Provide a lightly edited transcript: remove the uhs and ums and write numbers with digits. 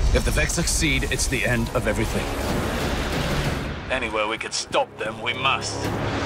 If the Vex succeed, it's the end of everything. Anywhere we could stop them, we must.